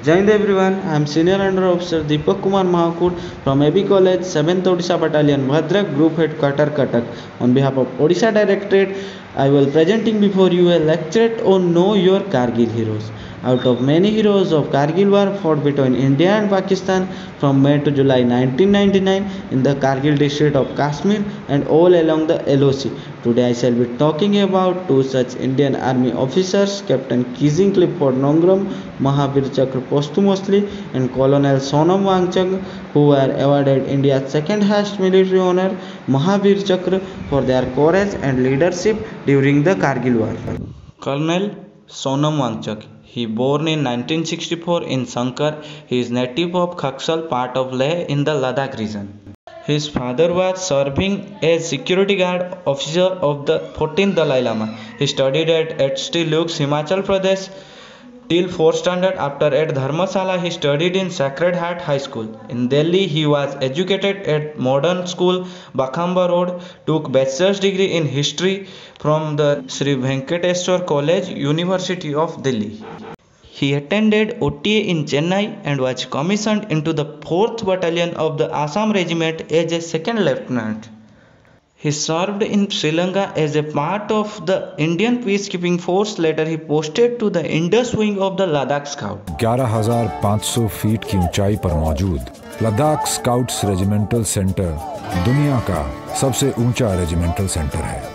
Jai Hind everyone, I am Senior Under Officer Deepak Kumar Mahakud from AB College, 7th Odisha Battalion, Bhadrak Group Headquarter, Cuttack. On behalf of Odisha Directorate, I will presenting before you a lecture on Know Your Kargil Heroes. Out of many heroes of Kargil war fought between India and Pakistan from May to July 1999 in the Kargil district of Kashmir and all along the LOC. Today I shall be talking about two such Indian Army officers, Captain Kizing Clifford Nongram, Mahavir Chakra posthumously, and Colonel Sonam Wangchuk, who were awarded India's second highest military honor, Mahavir Chakra, for their courage and leadership during the Kargil war. Colonel Sonam Wangchuk. He born in 1964 in Sankar. He is native of Khaksal, part of Leh in the Ladakh region. His father was serving as security guard officer of the 14th Dalai Lama. He studied at HT Luke's Himachal Pradesh till 4th standard. After at Dharmasala he studied in Sacred Heart High School. In Delhi he was educated at Modern School, Bakhamba Road, took bachelor's degree in history from the Sri Venkateswar College, University of Delhi. He attended OTA in Chennai and was commissioned into the 4th Battalion of the Assam Regiment as a second lieutenant. He served in Sri Lanka as a part of the Indian peacekeeping force. Later he posted to the Indus wing of the Ladakh Scout. 11,500 feet की ऊंचाई पर मौजूद Ladakh scouts regimental centre दुनिया का सबसे ऊंचा regimental centre है।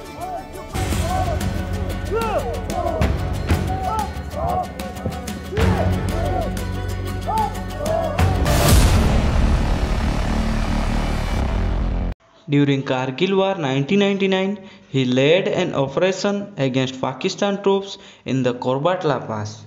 During Kargil War 1999, he led an operation against Pakistan troops in the Korbatla Pass.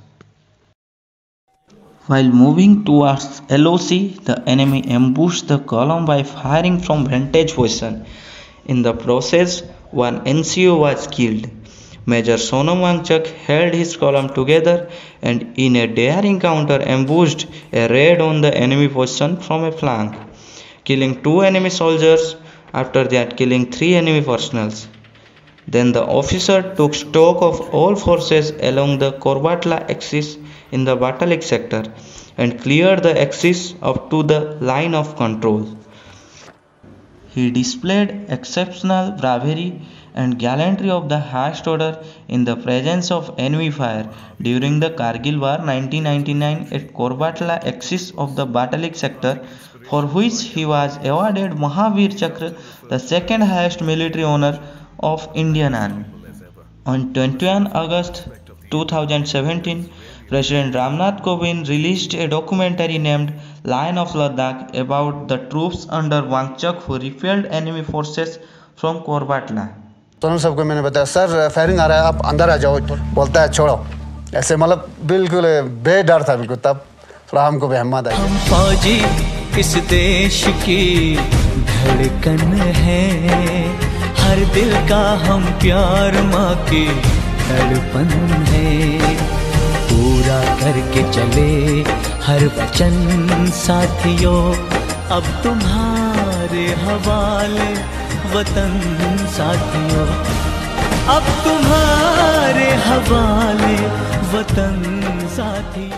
While moving towards LOC, the enemy ambushed the column by firing from vantage position. In the process, one NCO was killed. Major Sonam Wangchuk held his column together and in a daring counter ambushed a raid on the enemy position from a flank, killing 2 enemy soldiers. After that, killing 3 enemy personnel. Then the officer took stock of all forces along the Korbatla axis in the Batalik sector and cleared the axis up to the line of control. He displayed exceptional bravery and gallantry of the highest order in the presence of enemy fire during the Kargil War 1999 at Korbatla axis of the Batalik sector, for which he was awarded Mahavir Chakra, the second highest military honor of Indian Army. On 21 August 2017, President Ramnath Kovind released a documentary named Lion of Ladakh about the troops under Wangchuk who repelled enemy forces from Korbatla. तो सबको मैंने बताया sir firing आ रहा है आप अंदर आ जाओ, बोलता है छोड़ो, ऐसे मतलब बिल्कुल बेडर था बिल्कुल। तब थोड़ा हमको भी हिम्मत आई। हम फौजी इस देश की धड़कन है, हर दिल का हम प्यार माँ की धड़पन है, पूरा करके चले हर वचन साथियों, अब तुम्हारे हवाले वतन साथियों, अब तुम्हारे हवाले वतन साथियों।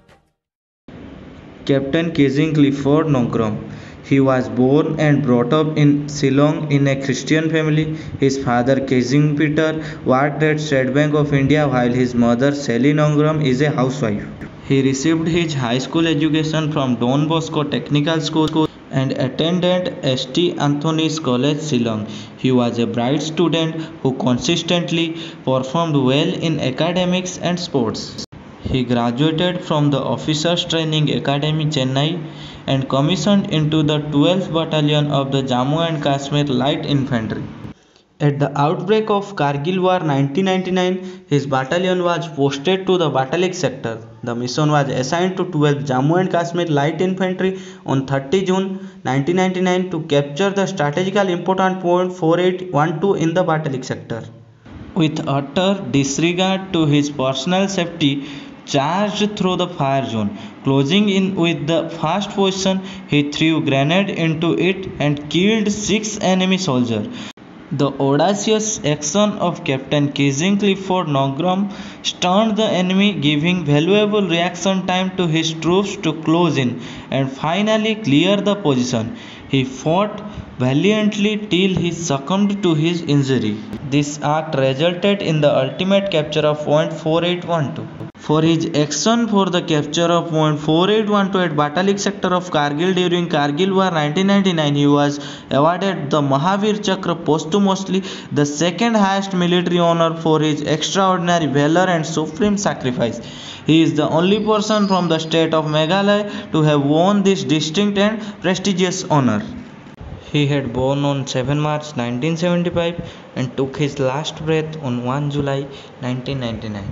Captain Kizing Clifford Nongram. He was born and brought up in Shillong in a Christian family. His father Kizing Peter worked at State Bank of India while his mother Sally Nongram is a housewife. He received his high school education from Don Bosco Technical School and attended St. Anthony's College, Shillong. He was a bright student who consistently performed well in academics and sports. He graduated from the Officers Training Academy, Chennai, and commissioned into the 12th Battalion of the Jammu and Kashmir Light Infantry. At the outbreak of Kargil War 1999, his battalion was posted to the Batalik sector. The mission was assigned to 12th Jammu and Kashmir Light Infantry on 30 June 1999 to capture the strategically important point 4812 in the Batalik sector. With utter disregard to his personal safety, charged through the fire zone. Closing in with the first position, he threw grenade into it and killed 6 enemy soldiers. The audacious action of Captain Kizing Clifford Nogram stunned the enemy, giving valuable reaction time to his troops to close in and finally clear the position. He fought valiantly till he succumbed to his injury. This act resulted in the ultimate capture of Point 4812. For his action for the capture of Point 4812 at Batalik sector of Kargil during Kargil War 1999, he was awarded the Mahavir Chakra posthumously, the second highest military honor for his extraordinary valor and supreme sacrifice. He is the only person from the state of Meghalaya to have won this distinct and prestigious honor. He had born on 7 March 1975 and took his last breath on 1 July 1999.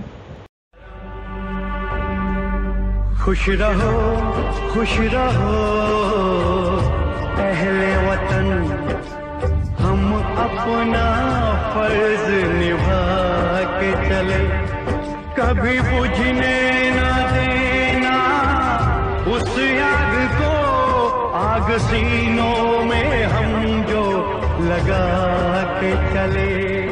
खुश रहो अहले वतन, हम अपना फर्ज निभा के चले, कभी बुझने ना देना उस आग को, आग सीनों में हम जो लगा के चले।